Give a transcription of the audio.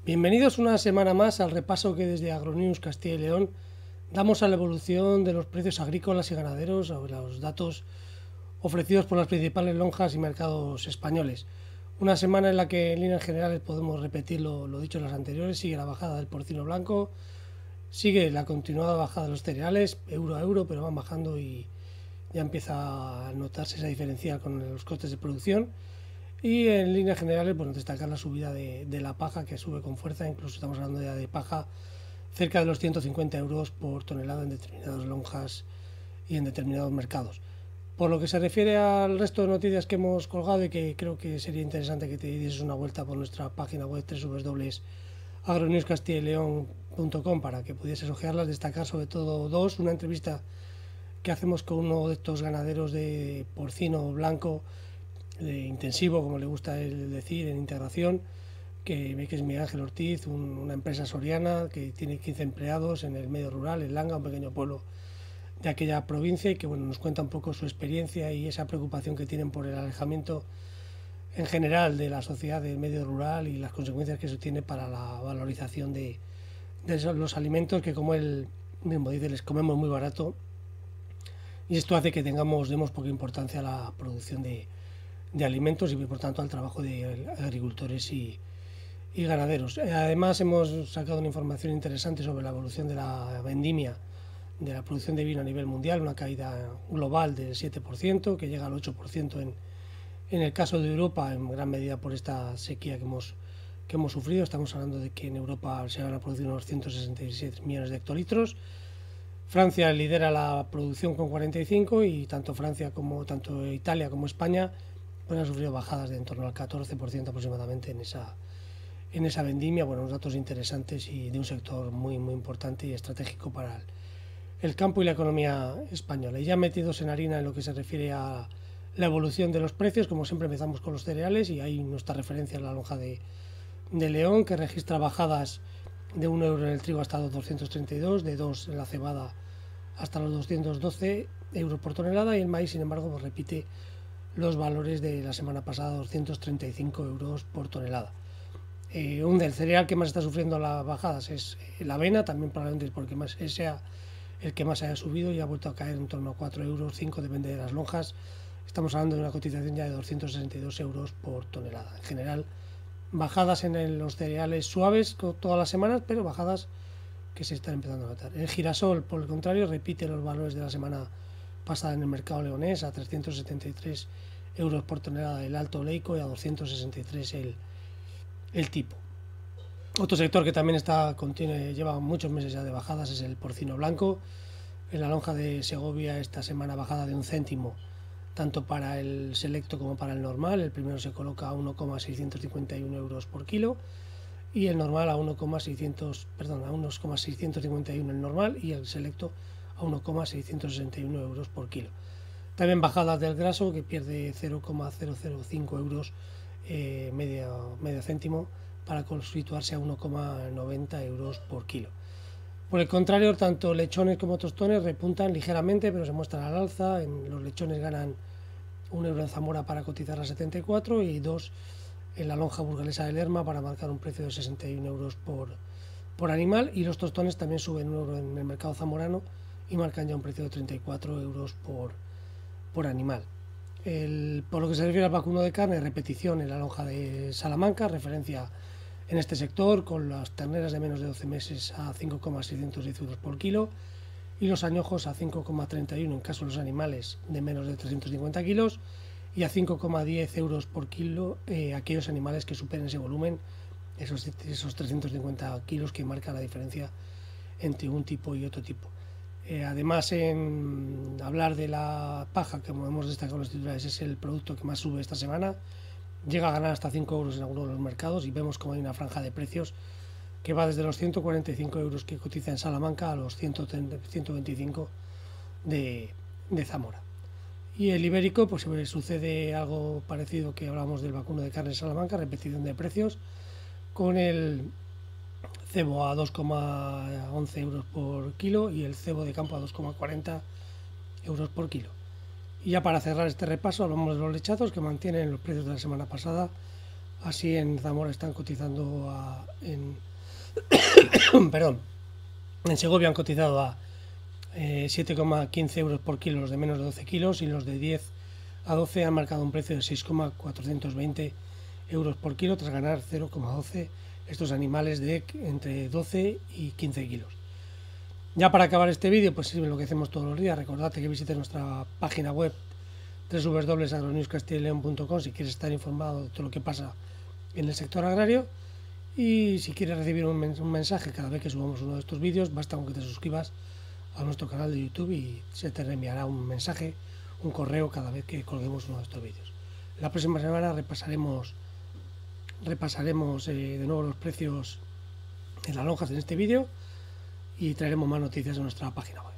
Bienvenidos una semana más al repaso que desde Agronews Castilla y León damos a la evolución de los precios agrícolas y ganaderos sobre los datos ofrecidos por las principales lonjas y mercados españoles. Una semana en la que en líneas generales podemos repetir lo dicho en las anteriores. Sigue la bajada del porcino blanco, sigue la continuada bajada de los cereales, euro a euro, pero van bajando y ya empieza a notarse esa diferencia con los costes de producción. Y en líneas generales, bueno, destacar la subida de la paja, que sube con fuerza. Incluso estamos hablando ya de paja cerca de los 150 euros por tonelada en determinadas lonjas y en determinados mercados. Por lo que se refiere al resto de noticias que hemos colgado y que creo que sería interesante que te dieses una vuelta por nuestra página web www.agronewscastillaleon.com para que pudieses ojearlas, destacar sobre todo dos: una entrevista que hacemos con uno de estos ganaderos de porcino blanco intensivo, como le gusta él decir, en integración, que es Miguel Ángel Ortiz, una empresa soriana que tiene 15 empleados en el medio rural, en Langa, un pequeño pueblo de aquella provincia, y que bueno, nos cuenta un poco su experiencia y esa preocupación que tienen por el alejamiento en general de la sociedad del medio rural y las consecuencias que eso tiene para la valorización de los alimentos que, como él mismo dice, les comemos muy barato, y esto hace que demos poca importancia a la producción de alimentos y por tanto al trabajo de agricultores y ganaderos. Además hemos sacado una información interesante sobre la evolución de la vendimia, de la producción de vino a nivel mundial, una caída global del 7%, que llega al 8% en el caso de Europa, en gran medida por esta sequía que hemos sufrido. Estamos hablando de que en Europa se van a producir unos 167 millones de hectolitros. Francia lidera la producción con 45, y tanto tanto Italia como España pues han sufrido bajadas de en torno al 14% aproximadamente en esa vendimia. Bueno, unos datos interesantes y de un sector muy importante y estratégico para el campo y la economía española. Y ya metidos en harina en lo que se refiere a la evolución de los precios, como siempre empezamos con los cereales, y hay nuestra referencia a la lonja de León, que registra bajadas de 1 euro en el trigo hasta los 232, de 2 en la cebada hasta los 212 euros por tonelada, y el maíz, sin embargo, pues repite los valores de la semana pasada, 235 euros por tonelada. Del cereal que más está sufriendo las bajadas es la avena, también probablemente porque sea el que más haya subido y ha vuelto a caer en torno a 4 euros, 5 depende de las lonjas. Estamos hablando de una cotización ya de 262 euros por tonelada. En general, bajadas en los cereales suaves todas las semanas, pero bajadas que se están empezando a notar. El girasol, por el contrario, repite los valores de la semana pasada en el mercado leonés, a 373 euros por tonelada el alto oleico y a 263 el tipo. Otro sector que también lleva muchos meses ya de bajadas es el porcino blanco. En la lonja de Segovia esta semana bajada de 1 céntimo, tanto para el selecto como para el normal. El primero se coloca a 1,651 euros por kilo y el normal a 1,651 el normal, y el selecto a 1,661 euros por kilo. También bajadas del graso, que pierde 0,005 euros, medio céntimo, para situarse a 1,90 euros por kilo. Por el contrario, tanto lechones como tostones repuntan ligeramente, pero se muestran al alza. Los lechones ganan 1 euro en Zamora para cotizar a 74 y 2 en la lonja burgalesa de Lerma para marcar un precio de 61 euros por animal, y los tostones también suben 1 euro en el mercado zamorano y marcan ya un precio de 34 euros por animal. Por lo que se refiere al vacuno de carne, repetición en la lonja de Salamanca, referencia en este sector, con las terneras de menos de 12 meses a 5,610 euros por kilo y los añojos a 5,31 en caso de los animales de menos de 350 kilos, y a 5,10 euros por kilo aquellos animales que superen ese volumen, esos 350 kilos que marca la diferencia entre un tipo y otro tipo. Además, en hablar de la paja, que como hemos destacado en los titulares, es el producto que más sube esta semana. Llega a ganar hasta 5 euros en algunos de los mercados, y vemos como hay una franja de precios que va desde los 145 euros que cotiza en Salamanca a los 125 de Zamora. Y el ibérico, pues sucede algo parecido que hablamos del vacuno de carne en Salamanca, repetición de precios, con el cebo a 2,11 euros por kilo y el cebo de campo a 2,40 euros por kilo. Y ya para cerrar este repaso, hablamos de los lechazos, que mantienen los precios de la semana pasada Así en Zamora están cotizando perdón, en Segovia han cotizado a 7,15 euros por kilo los de menos de 12 kilos, y los de 10 a 12 han marcado un precio de 6,420 euros por kilo, tras ganar 0,12 estos animales de entre 12 y 15 kilos. Ya para acabar este vídeo, pues es lo que hacemos todos los días. Recordad que visites nuestra página web www.agronewscastilaleon.com si quieres estar informado de todo lo que pasa en el sector agrario, y si quieres recibir un mensaje cada vez que subamos uno de estos vídeos, basta con que te suscribas a nuestro canal de YouTube y se te reenviará un mensaje, un correo cada vez que colguemos uno de estos vídeos. La próxima semana repasaremos de nuevo los precios en las lonjas en este vídeo y traeremos más noticias en nuestra página web.